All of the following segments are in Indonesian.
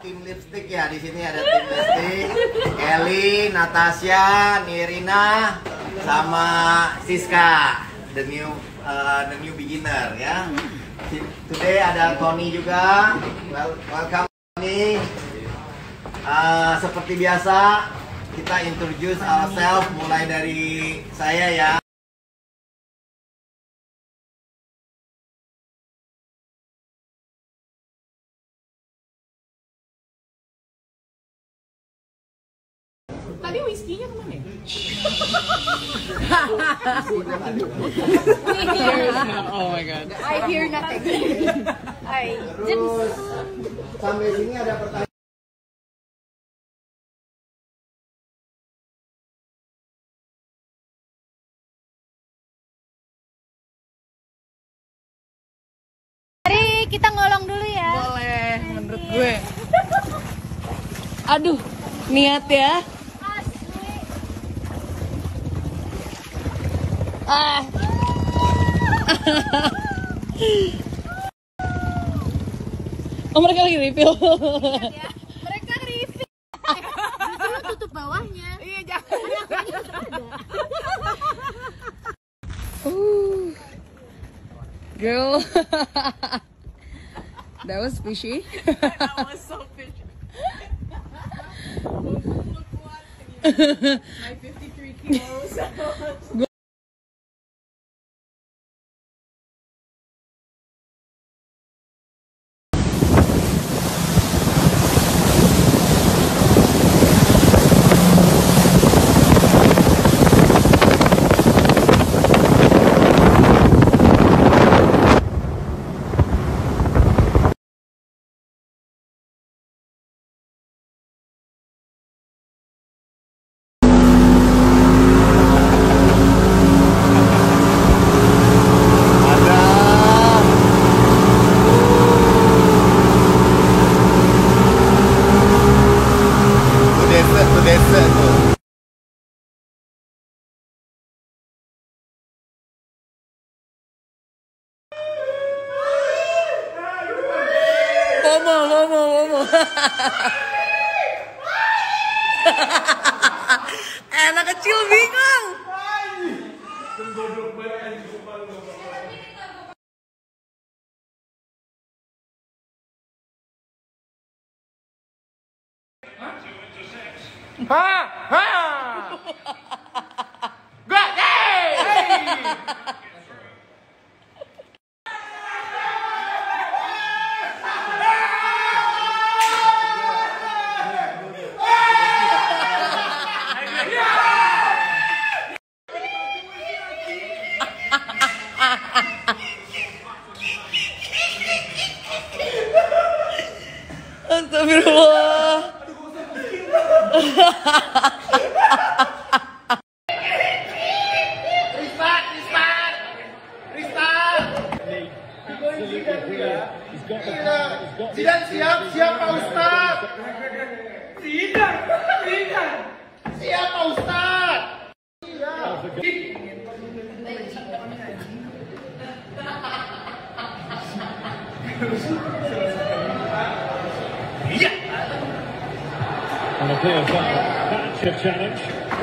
Tim lipstick ya, di sini ada tim lipstick. Eli, Natasha, Nirina, sama Siska, the new beginner ya. Today ada Tony juga. Welcome Tony. Seperti biasa kita introduce ourselves mulai dari saya ya. Tadi whiskey-nya kemana ya? Oh my god. I hear nothing. Terus sampai sini ada pertanyaan. Mari kita ngolong dulu ya. Boleh, menurut gue. Aduh, niat ya. Oh, mereka lagi refill. Ya. Mereka refill. Justru tutup bawahnya. Iya, jangan. Girl. That was fishy. That was so fishy. My 53 kilos. Momo. Anak kecil bingung. Astagfirullah. Tidak siap Pak Ustaz. Tidak. Siap Pak Ustaz. And a clear foul. That's a challenge.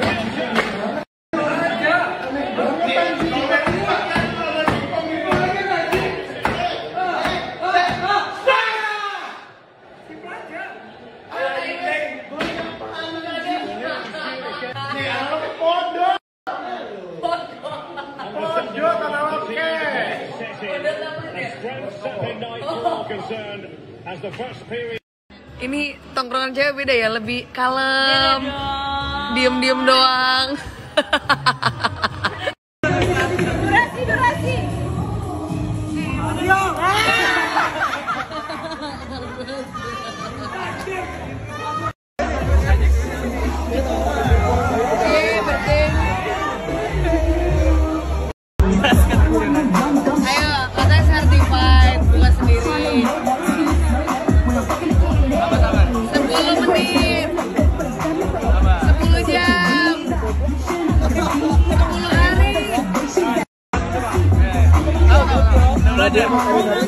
Ini tongkrongan cewek beda ya, lebih kalem, diem doang. Durasi. Ayo, katanya certified, bukan sendiri. 10 menit, 10 jam, 10 hari. Belajar.